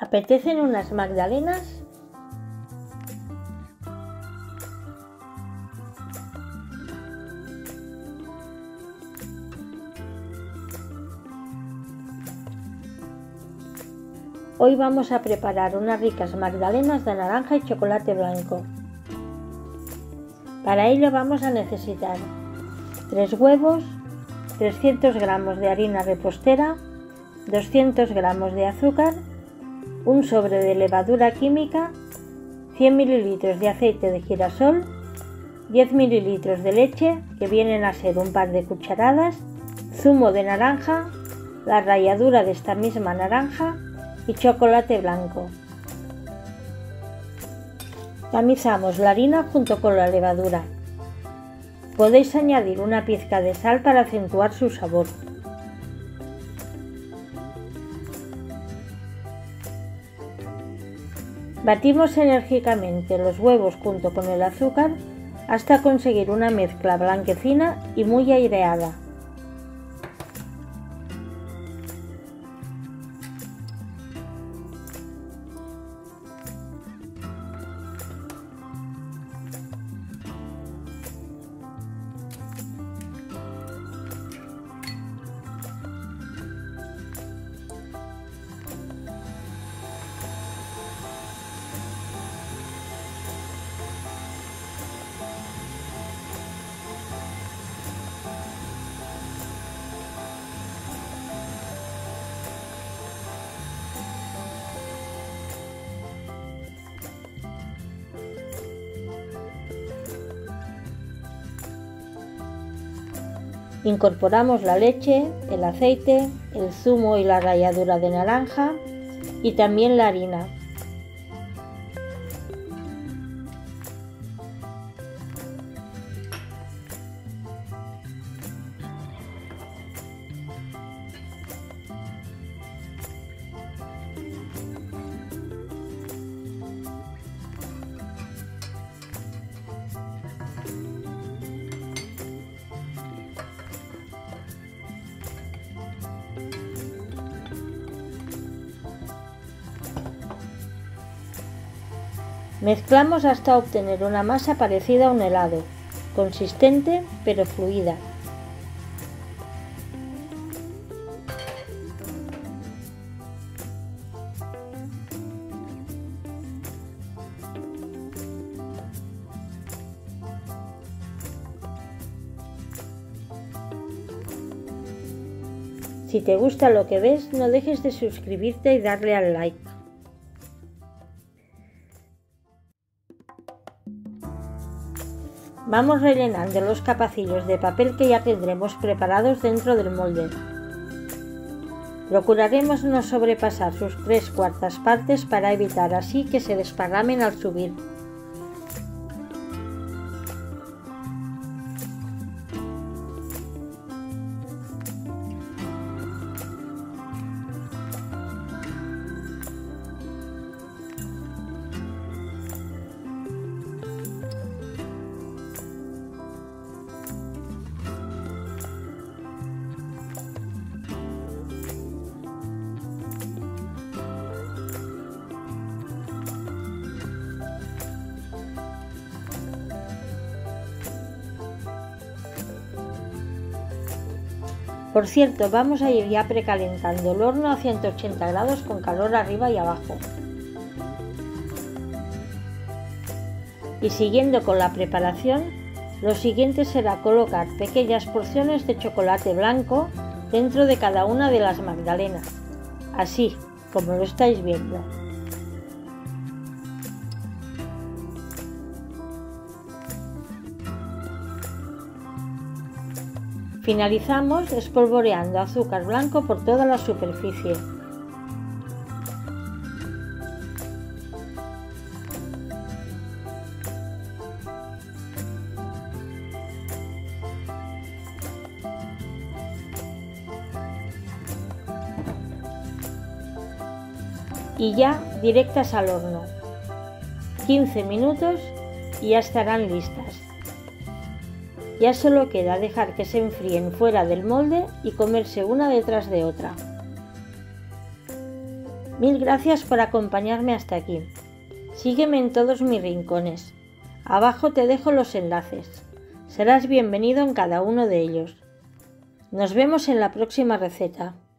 ¿Apetecen unas magdalenas? Hoy vamos a preparar unas ricas magdalenas de naranja y chocolate blanco. Para ello vamos a necesitar 3 huevos, 300 gramos de harina repostera, 200 gramos de azúcar, un sobre de levadura química, 100 mililitros de aceite de girasol, 10 mililitros de leche, que vienen a ser un par de cucharadas, zumo de naranja, la ralladura de esta misma naranja y chocolate blanco. Tamizamos la harina junto con la levadura. Podéis añadir una pizca de sal para acentuar su sabor. Batimos enérgicamente los huevos junto con el azúcar hasta conseguir una mezcla blanquecina y muy aireada. Incorporamos la leche, el aceite, el zumo y la ralladura de naranja y también la harina. Mezclamos hasta obtener una masa parecida a un helado, consistente pero fluida. Si te gusta lo que ves, no dejes de suscribirte y darle al like. Vamos rellenando los capacillos de papel que ya tendremos preparados dentro del molde. Procuraremos no sobrepasar sus 3/4 partes para evitar así que se desparramen al subir. Por cierto, vamos a ir ya precalentando el horno a 180 grados con calor arriba y abajo. Y siguiendo con la preparación, lo siguiente será colocar pequeñas porciones de chocolate blanco dentro de cada una de las magdalenas, así como lo estáis viendo. Finalizamos espolvoreando azúcar blanco por toda la superficie. Y ya directas al horno. 15 minutos y ya estarán listas. Ya solo queda dejar que se enfríen fuera del molde y comerse una detrás de otra. Mil gracias por acompañarme hasta aquí. Sígueme en todos mis rincones. Abajo te dejo los enlaces. Serás bienvenido en cada uno de ellos. Nos vemos en la próxima receta.